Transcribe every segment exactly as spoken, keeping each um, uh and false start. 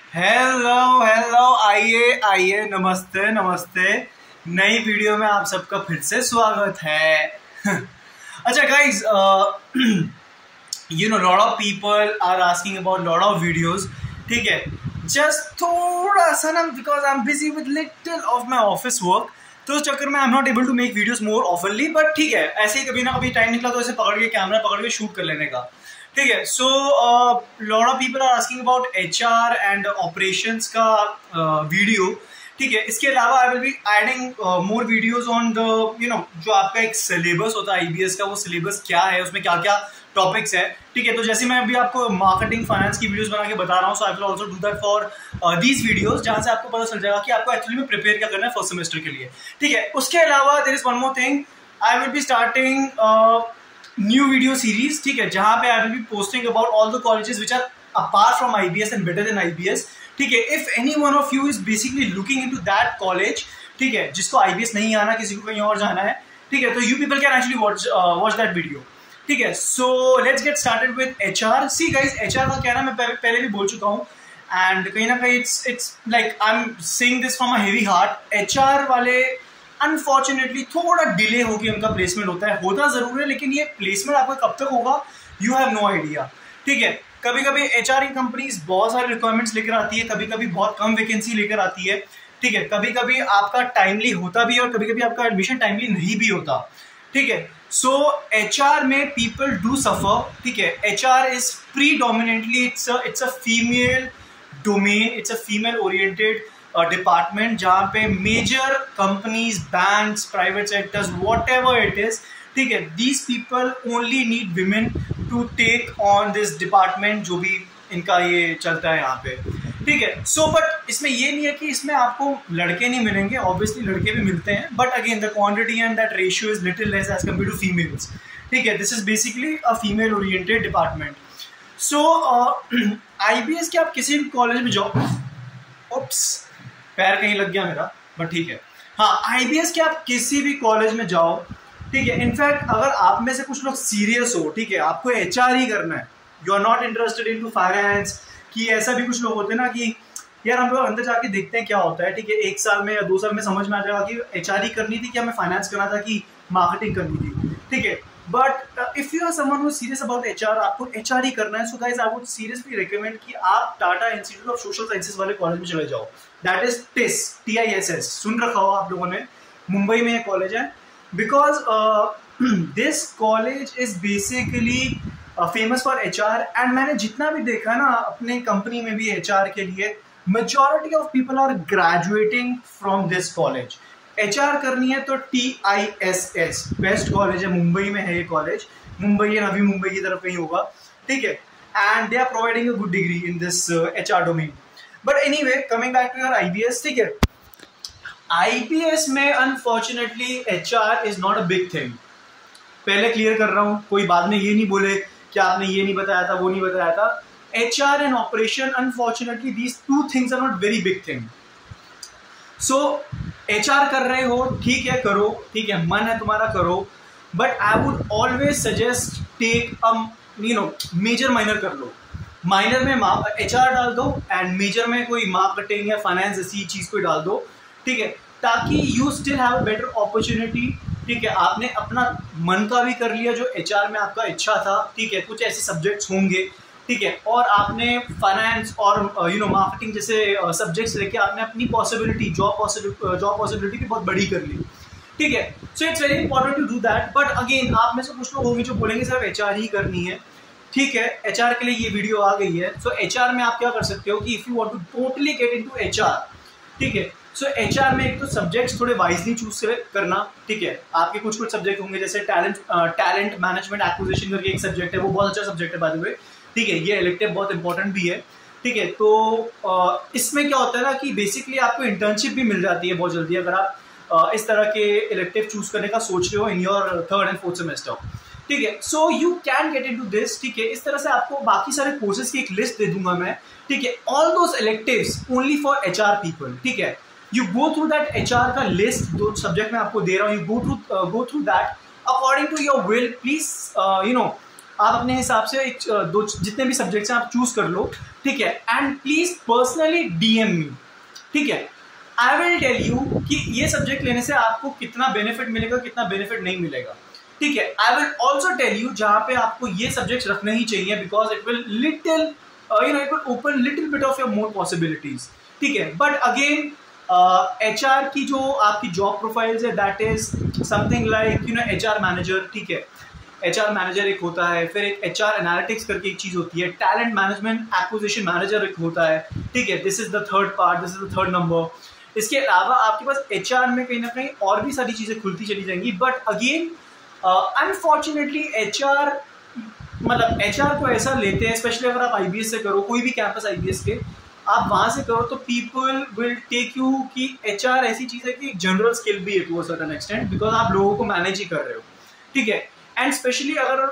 Hello hello, आइए आइए, नमस्ते नमस्ते। नई वीडियो में आप सबका फिर से स्वागत है। अच्छा guys, you know lot of people are asking about lot of videos, ठीक है। जस्ट थोड़ा सा ना, because I am busy with little of my office work, तो उस चक्कर में I am not able to make videos more oftenly, but ठीक है, ऐसे ही कभी ना कभी टाइम निकला तो ऐसे पकड़ के कैमरा पकड़ के शूट कर लेने का, ठीक है। So lot of people are asking about H R and operations का वीडियो, ठीक है। इसके अलावा I will be adding more videos on the you know जो आपका एक सिलेबस होता है आईबीएस का, वो सिलेबस क्या है, उसमें क्या क्या टॉपिक्स है, ठीक है। तो जैसे मैं अभी आपको मार्केटिंग फाइनेंस की वीडियोस बना के बता रहा हूँ, so I will also do that for these videos, जहां से आपको पता चल जाएगा कि आपको एक्चुअली में प्रिपेयर क्या करना है फर्स्ट सेमेस्टर के लिए, ठीक है। उसके अलावा there is one more thing, I will be starting new video series, ठीक है, जहां पे I will be posting about all the colleges which are apart from IBS and better than IBS, ठीक है। If any one of you is basically looking into that college, ठीक है, जिसको IBS नहीं आना, किसी को कहीं और जाना है, ठीक है, तो you people can actually watch watch that video, ठीक है। So let's get started with HR. See guys, HR का क्या ना, मैं पहले भी बोल चुका हूँ, एंड कहीं ना कहीं it's it's like I am saying this from a heavy heart. HR वाले अनफॉर्चुनेटली थोड़ा डिले होकर उनका प्लेसमेंट होता है, होता जरूर है, लेकिन ये प्लेसमेंट आपका कब तक होगा, यू हैव नो आइडिया, ठीक है। कभी कभी एचआर कंपनीज बहुत सारे रिक्वायरमेंट्स लेकर आती है, कभी कभी बहुत कम वैकेंसी लेकर आती है, ठीक है। कभी कभी आपका टाइमली होता भी है और कभी कभी आपका एडमिशन टाइमली नहीं भी होता, ठीक है। सो एचआर में पीपल डू सफर, ठीक है। HR is predominantly it's it's a female domain, it's a female oriented department, जहाँ पे major companies, banks, private sectors, whatever it is, ठीक है, these people only need women to take on this department, जो भी इनका ये चलता है यहाँ पे, ठीक है। सो बट इसमें ये नहीं है कि इसमें आपको लड़के नहीं मिलेंगे, ऑब्वियसली लड़के भी मिलते हैं, but again the quantity and that ratio is little less as compare to females, ठीक है। This is basically a female oriented department. So IBS के आप किसी भी कॉलेज में जाओ, ओप्स पैर कहीं लग गया मेरा, बट ठीक है। हाँ, आईबीएस के आप किसी भी कॉलेज में जाओ, ठीक है। इनफैक्ट अगर आप में से कुछ लोग सीरियस हो, ठीक है, आपको एचआर ही करना है, you are not interested into finance, कि ऐसा भी कुछ लोग होते हैं ना कि यार हम लोग अंदर जाके देखते हैं क्या होता है, ठीक है, एक साल में या दो साल में समझ में आ जाएगा कि एचआर ही करनी थी, कि हमें फाइनेंस करना था, कि मार्केटिंग करनी थी, ठीक है। But if you are someone who is serious about HR, आपको एचआर ही करना है, so guys I would seriously recommend कि आप Tata institute of social sciences वाले कॉलेज में चले जाओ। That is TISS, T I S S, सुन रखा हो आप लोगों ने, मुंबई में ये कॉलेज है। Because this college is basically famous for HR, and मैंने जितना भी देखा ना अपने कंपनी में भी एचआर के लिए, majority of people are graduating from this college. HR करनी है तो T I S S best college है, मुंबई में है ये कॉलेज, मुंबई या नवी मुंबई की तरफ कहीं होगा, ठीक है। And they are providing a good degree in this HR domain. But anyway, coming back to your IBS, ठीक है, आईबीएस में unfortunately HR is not a big thing. पहले क्लियर कर रहा हूं, कोई बाद में ये नहीं बोले कि आपने ये नहीं बताया था, वो नहीं बताया था। HR and operation, unfortunately these two things are not very big thing. So HR कर रहे हो, ठीक है, करो, ठीक है, मन है तुम्हारा, करो, but I would always suggest take a you know major minor कर लो। माइनर में एचआर डाल दो एंड मेजर में कोई मार्केटिंग या फाइनेंस ऐसी चीज को डाल दो, ठीक है, ताकि you still have a better opportunity, ठीक है। आपने अपना मन का भी कर लिया जो एचआर में आपका इच्छा था, ठीक है, कुछ ऐसे सब्जेक्ट्स होंगे, ठीक है, और आपने फाइनेंस और यू नो मार्केटिंग जैसे सब्जेक्ट्स लेके आपने अपनी possibility, job possibility job possibility भी बहुत बड़ी कर ली, ठीक है। So it's very important to do that. But again आप में से कुछ लोग होंगे जो बोलेंगे सिर्फ एचआर ही करनी है, ठीक है, एचआर के लिए ये वीडियो आ गई है। सो एचआर में आप क्या कर सकते हो कि if you want to totally get into HR, ठीक है, सो एचआर में एक तो सब्जेक्ट्स थोड़े वाइजली चूज करना, ठीक है। आपके कुछ कुछ सब्जेक्ट होंगे, जैसे टैलेंट टैलेंट मैनेजमेंट एक्विजिशन करके एक सब्जेक्ट है, वो बहुत अच्छा सब्जेक्ट है बाय द वे, ठीक है, ये इलेक्टिव बहुत इंपॉर्टेंट भी है, ठीक है। तो uh, इसमें क्या होता है ना कि बेसिकली आपको इंटर्नशिप भी मिल जाती है बहुत जल्दी, अगर आप uh, इस तरह के इलेक्टिव चूज करने का सोच रहे हो in your third and fourth semester, ठीक है। So you can get into this, ठीक है। इस तरह से आपको बाकी सारे कोर्सेज की एक लिस्ट दे दूंगा मैं, ठीक है, all those electives only for HR people, ठीक है। You go through that HR का लिस्ट, दो सब्जेक्ट मैं आपको दे रहा हूँ, you go through go through that according to your will, please you know आप अपने हिसाब से एक दो जितने भी सब्जेक्ट्स हैं आप चूज कर लो, ठीक है। And please personally DM me, ठीक है। आई विल टेल यू कि ये सब्जेक्ट लेने से आपको कितना बेनिफिट मिलेगा, कितना बेनिफिट नहीं मिलेगा, ठीक है। I will also tell you जहां पे आपको ये सब्जेक्ट रखने ही चाहिए, because it will little you know it will open little bit of your more possibilities, ठीक है। बट अगेन एच आर की जो आपकी जॉब प्रोफाइल्स है that is something like you know H R manager, ठीक है। एच आर मैनेजर एक होता है, फिर एक एच आर एनालिटिक्स करके एक चीज होती है, टैलेंट मैनेजमेंट एक्विजिशन मैनेजर एक होता है, ठीक है। This is the third part, this is the third number. इसके अलावा आपके पास एच आर में कहीं ना कहीं और भी सारी चीजें खुलती चली जाएंगी, but again unfortunately H R मतलब एच आर को ऐसा लेते हैं, स्पेशली अगर आप आई बी एस से करो, कोई भी कैंपस आई बी एस के आप वहां से करो, तो पीपल विल टेक यू कि एच आर ऐसी चीज है कि जनरल स्किल भी है to a certain extent, because आप लोगों को मैनेज ही कर रहे हो, ठीक है। एंड स्पेशली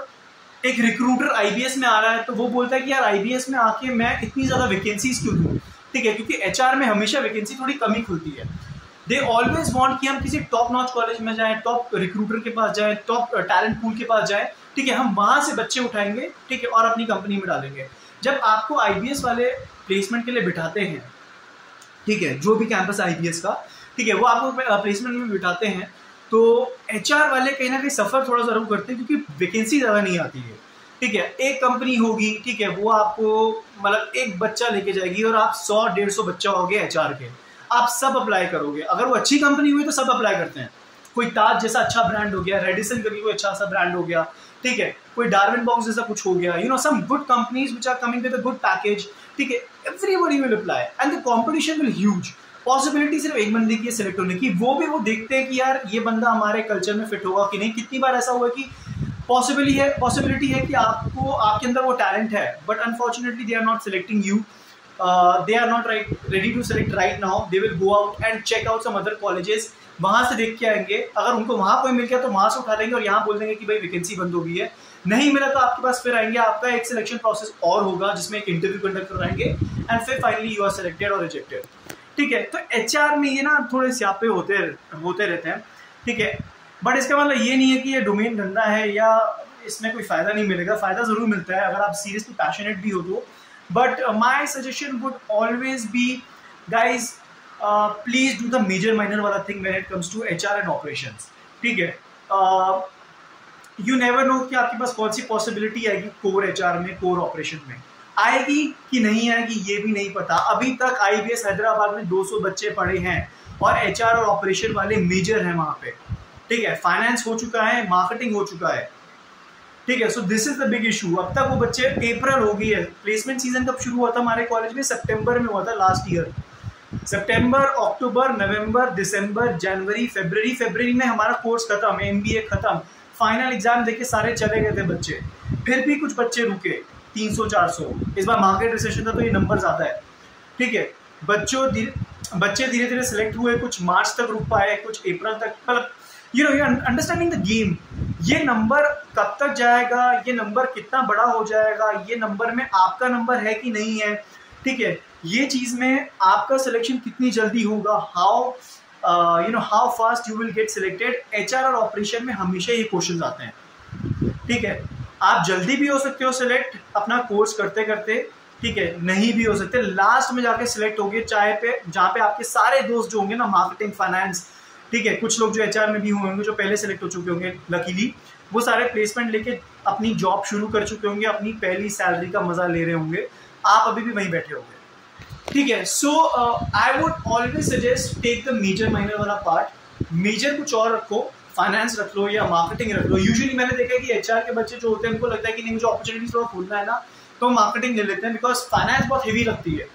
अगर एक रिक्रूटर आई बी एस में आ रहा है तो वो बोलता है कि यार आई बी एस में आके मैं इतनी ज्यादा वैकेंसीज क्यों दूं, ठीक है, क्योंकि एच आर में हमेशा वैकेंसी थोड़ी कम ही खुलती है। दे ऑलवेज वांट कि हम किसी टॉप नॉच कॉलेज में जाएं, टॉप रिक्रूटर के पास जाएं, टॉप टैलेंट पूल के पास जाएं, ठीक है, हम वहां से बच्चे उठाएंगे, ठीक है, और अपनी कंपनी में डालेंगे। जब आपको आई बी एस वाले प्लेसमेंट के लिए बिठाते हैं, ठीक है, जो भी कैंपस आई बी एस का, ठीक है, वो आपको प्लेसमेंट में बिठाते हैं, तो एच आर वाले कहीं ना कहीं सफर थोड़ा जरूर करते हैं, क्योंकि वैकेंसी ज्यादा नहीं आती है, ठीक है। एक कंपनी होगी, ठीक है, वो आपको मतलब एक बच्चा लेके जाएगी और आप सौ डेढ़ सौ बच्चा होगे एच आर के, आप सब अप्लाई करोगे। अगर वो अच्छी कंपनी हुई तो सब अप्लाई करते हैं, कोई ताज जैसा अच्छा ब्रांड हो गया, रेडिसन करके कोई अच्छा सा ब्रांड हो गया, ठीक है, कोई डार्विन बॉक्स जैसा कुछ हो गया, you know some good companies which are coming with a good package, ठीक है, everybody will apply and the competition will huge. पॉसिबिलिटी सिर्फ एक बंदे की है सिलेक्ट होने की, वो भी वो देखते हैं कि यार ये बंदा हमारे कल्चर में फिट होगा कि नहीं। कितनी बार ऐसा हुआ कि पॉसिबिलिटी है पॉसिबिलिटी है कि आपको आपके अंदर वो टैलेंट है, but unfortunately they are not selecting you, they are not right ready to select right now, they will go out and check out some other colleges, वहां से देख के आएंगे। अगर उनको वहां कोई मिल गया तो वहां से उठा लेंगे और यहाँ बोल देंगे कि भाई वैकेंसी बंद हो गई है, नहीं मिला तो आपके पास फिर आएंगे, आपका एक सिलेक्शन प्रोसेस और होगा जिसमें एक इंटरव्यू कंडक्ट कराएंगे एंड फिर फाइनली यू आर सिलेक्टेड और रिजेक्टेड, ठीक है। तो एच आर में ये ना थोड़े स्यापे होते होते रहते हैं, ठीक है, बट इसका मतलब ये नहीं है कि ये डोमेन गंदा है या इसमें कोई फायदा नहीं मिलेगा, फायदा जरूर मिलता है अगर आप सीरियसली पैशनेट भी हो तो। But my suggestion would always be guys please do the major minor वाला thing when it comes to H R and operations, ठीक है। यू नेवर नो कि आपके पास कौन सी पॉसिबिलिटी आएगी कोर एच आर में, कोर ऑपरेशन में आएगी कि नहीं आएगी ये भी नहीं पता। अभी तक आई बी एस हैदराबाद में दो सौ बच्चे पढ़े हैं और एच आर और ऑपरेशन वाले मेजर हैं वहां पे, ठीक है। फाइनेंस हो चुका है, मार्केटिंग हो चुका है, ठीक है। So this is the big issue. अब तक वो बच्चे, अप्रैल हो गई है, प्लेसमेंट सीजन कब शुरू हुआ था हमारे कॉलेज में? सितंबर में हुआ था लास्ट ईयर। सितंबर, अक्टूबर, नवंबर, दिसंबर, जनवरी, फरवरी फरवरी में हमारा कोर्स खत्म, एम बी ए खत्म, फाइनल एग्जाम देके सारे चले गए थे बच्चे। फिर भी कुछ बच्चे रुके, तीन सौ चार सौ। इस बार मार्केट रिसेशन था तो ये नंबर ज्यादा है, ठीक है। बच्चों बच्चे धीरे धीरे सिलेक्ट हुए, कुछ मार्च तक रुक पाए, कुछ अप्रैल तक, मतलब you know you understanding the game. ये नंबर कब तक जाएगा, ये नंबर कितना बड़ा हो जाएगा, ये नंबर में आपका नंबर है कि नहीं है, ठीक है, ये चीज में आपका सिलेक्शन कितनी जल्दी होगा, how you know how fast you will get selected. H R और ऑपरेशन में हमेशा ये क्वेश्चन आते हैं, ठीक है। आप जल्दी भी हो सकते हो सिलेक्ट अपना कोर्स करते करते, ठीक है, नहीं भी हो सकते, लास्ट में जाके सिलेक्ट होगे, चाहे पे जहाँ पे आपके सारे दोस्त जो होंगे ना, मार्केटिंग, फाइनेंस, ठीक है, कुछ लोग जो एच आर में भी होंगे जो पहले सिलेक्ट हो चुके होंगे लकीली, वो सारे प्लेसमेंट लेके अपनी जॉब शुरू कर चुके होंगे, अपनी पहली सैलरी का मजा ले रहे होंगे, आप अभी भी वहीं बैठे होंगे, ठीक है। So I would always suggest take the major minor वाला पार्ट। मेजर कुछ और रखो, फाइनेंस रख लो या मार्केटिंग रख लो। यूजुअली मैंने देखा है कि एच आर के बच्चे जो होते हैं उनको लगता है कि नहीं मुझे अपॉर्चुनिटी थोड़ा खोलना है ना, तो मार्केटिंग ले लेते हैं, बिकॉज फाइनेंस बहुत हेवी लगती है।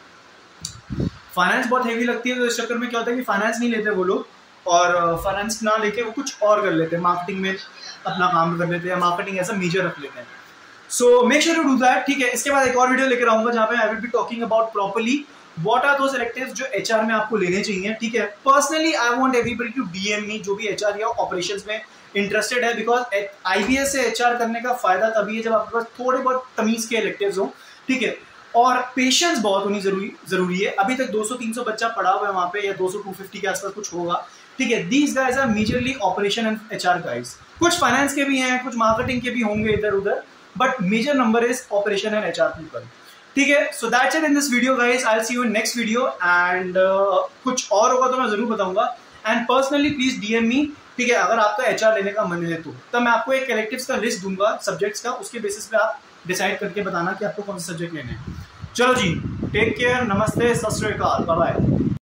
फाइनेंस बहुत हेवी लगती है तो इस चक्कर में क्या होता है कि फाइनेंस नहीं लेते वो लोग, और फाइनेंस ना लेके वो कुछ और कर लेते हैं, मार्केटिंग में अपना काम कर लेते हैं, मार्केटिंग ऐसा मेजर रख लेते हैं। So make sure to do that, ठीक है। इसके बाद एक और वीडियो लेकर आऊंगा जहाँ पे I will be talking about properly what are those electives जो एच आर में आपको लेने चाहिए, ठीक है। Personally I want everybody to DM me जो भी एच आर या ऑपरेशंस में इंटरेस्टेड है, बिकॉज आई बी एस से एच आर करने का फायदा तभी है जब आपके पास थोड़े बहुत तमीज के electives हो, ठीक है, और पेशेंस बहुत होनी जरूरी जरूरी है। अभी तक दो सौ तीन सौ बच्चा पढ़ा हुआ है वहाँ पे, या दो सौ दो सौ पचास के आसपास कुछ होगा, ठीक है। These guys are majorly operation and H R guys, कुछ फाइनेंस के भी हैं, कुछ मार्केटिंग के भी होंगे इधर उधर, but major number is operation and HR people. ठीक है, so that's it in this video guys, I will see you in next video and कुछ और होगा तो मैं जरूर बताऊंगा। And personally please DM me, ठीक है, अगर आपका एचआर लेने का मन है तो तब मैं आपको एक इलेक्टिव्स का लिस्ट दूंगा सब्जेक्ट्स का, उसके बेसिस पे आप डिसाइड करके बताना कि आपको कौन सा सब्जेक्ट लेना है। चलो जी, टेक केयर, नमस्ते, सत श्री अकाल, बाय बाय।